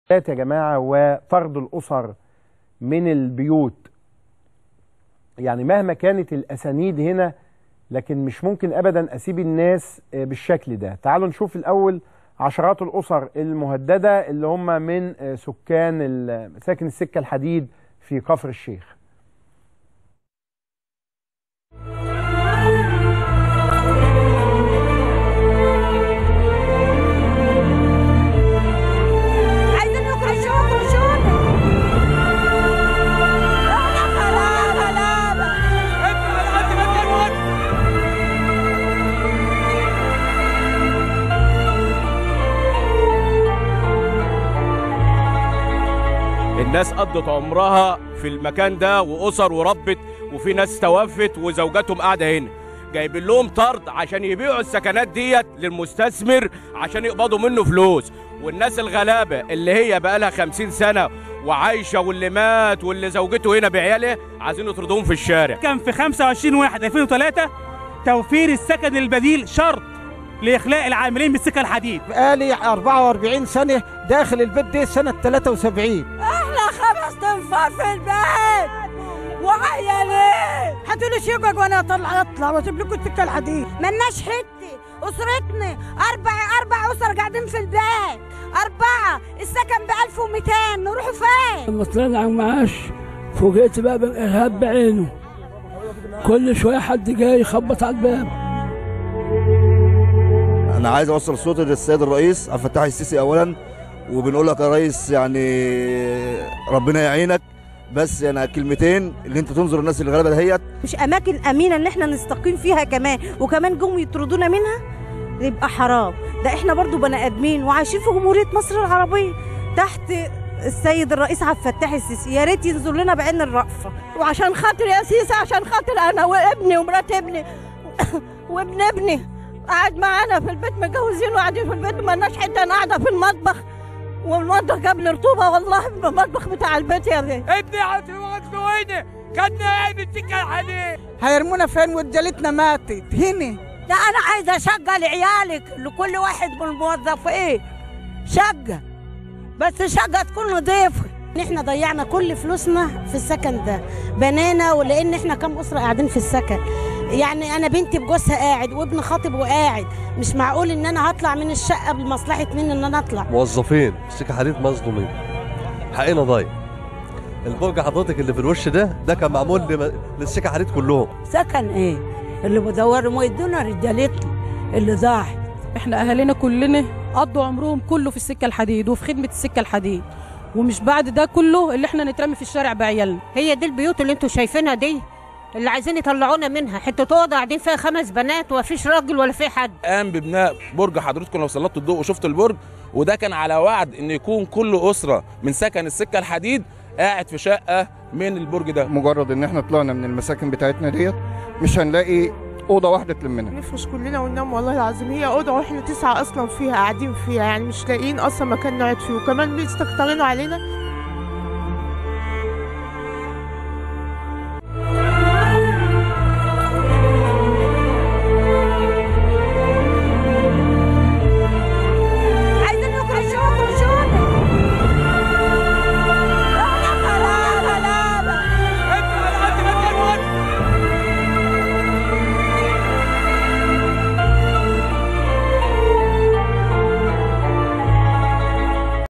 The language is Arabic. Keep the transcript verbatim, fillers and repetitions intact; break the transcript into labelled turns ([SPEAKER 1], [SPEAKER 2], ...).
[SPEAKER 1] يا جماعة وطرد الأسر من البيوت. يعني مهما كانت الأسانيد هنا، لكن مش ممكن أبدا أسيب الناس بالشكل ده. تعالوا نشوف الأول عشرات الأسر المهددة اللي هم من سكان ساكن السكة الحديد في كفر الشيخ.
[SPEAKER 2] الناس قضت عمرها في المكان ده وأسر وربت، وفي ناس توفت وزوجاتهم قاعدة هنا، جايبين لهم طرد عشان يبيعوا السكنات ديت للمستثمر عشان يقبضوا منه فلوس. والناس الغلابة اللي هي بقالها خمسين سنة وعايشة، واللي مات واللي زوجته هنا بعياله، عايزين يطردوهم في الشارع.
[SPEAKER 3] كان في خمسة وعشرين واحد ألفين وثلاثة توفير السكن البديل شرط لإخلاء العاملين بالسكة الحديد.
[SPEAKER 4] بقالي أربعة وأربعين سنة داخل البيت دي سنة ثلاثة وسبعين.
[SPEAKER 5] احنا خمس تنفار في البيت وعيالين، هاتوا لي شقق وانا اطلع اطلع واسيب لكم السكة الحديد. مالناش حتة، اسرتنا اربع اربع اسر قاعدين في البيت، اربعة، السكن ب ألف ومئتين، نروحوا فين؟
[SPEAKER 6] لما طلعنا على المعاش فوجئت بقى بالارهاب بعينه، كل شوية حد جاي يخبط على الباب.
[SPEAKER 7] أنا عايز أوصل صوتي للسيد الرئيس عبد الفتاح السيسي أولاً، وبنقول لك يا ريس يعني ربنا يعينك، بس يعني كلمتين اللي أنت تنظر الناس الغلابة دهيت.
[SPEAKER 5] مش أماكن أمينة إن إحنا نستقيم فيها كمان، وكمان جم يطردونا منها، يبقى حرام. ده إحنا برضو بني آدمين وعايشين في جمهورية مصر العربية تحت السيد الرئيس عبد الفتاح السيسي، يا ريت ينظر لنا بعين الرأفة. وعشان خاطر يا سيسي، عشان خاطر أنا وابني ومرات ابني وابن ابني قاعد معانا في البيت، متجوزين وقاعدين في البيت، ما لناش حته، انا قاعده في المطبخ، والمطبخ جاب لي رطوبه والله، المطبخ بتاع البيت يا بيه.
[SPEAKER 3] ابني هتوقفونا، كنا عين السكه الحديد.
[SPEAKER 4] هيرمونا فين ورجالتنا ماتت هنا؟
[SPEAKER 5] ده انا عايزه شقه لعيالك، لكل واحد من الموظفين شقه، بس شقه تكون نظيفه. احنا ضيعنا كل فلوسنا في السكن ده، بنانا، ولان احنا كام اسره قاعدين في السكن. يعني انا بنتي بجوزها قاعد وابن خاطب وقاعد، مش معقول ان انا هطلع من الشقه بمصلحه مين ان انا اطلع.
[SPEAKER 8] موظفين السكه حديد مظلومين، حقنا ضايع. البرج حضرتك اللي في الوش ده ده كان معمول للسكه حديد كلهم.
[SPEAKER 5] سكن ايه اللي بدوروا ما يدونا رجالتنا اللي ضاعت.
[SPEAKER 9] احنا اهالينا كلنا قضوا عمرهم كله في السكه الحديد وفي خدمه السكه الحديد، ومش بعد ده كله اللي احنا نترمي في الشارع بعيالنا.
[SPEAKER 10] هي دي البيوت اللي انتوا شايفينها دي اللي عايزين يطلعونا منها، حته اوضه قاعدين فيها خمس بنات ومفيش راجل ولا في حد.
[SPEAKER 11] قام ببناء برج، حضرتكم لو سلطتوا الضوء وشفتوا البرج، وده كان على وعد ان يكون كل اسره من سكن السكه الحديد قاعد في شقه من البرج ده.
[SPEAKER 12] مجرد ان احنا طلعنا من المساكن بتاعتنا ديت مش هنلاقي اوضه واحده تلمنا،
[SPEAKER 13] نفرش كلنا وننام. والله العظيم هي اوضه واحنا تسعه اصلا فيها قاعدين فيها، يعني مش لاقيين اصلا مكان نقعد فيه، وكمان بيستكتروا علينا